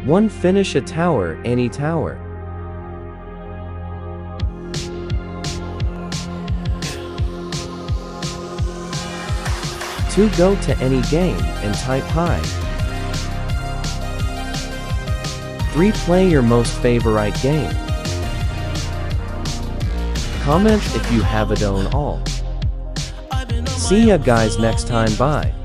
1. Finish a tower, any tower. 2. Go to any game and type hi. 3. Play your most favorite game. Comment if you have it on all. See ya guys next time, bye.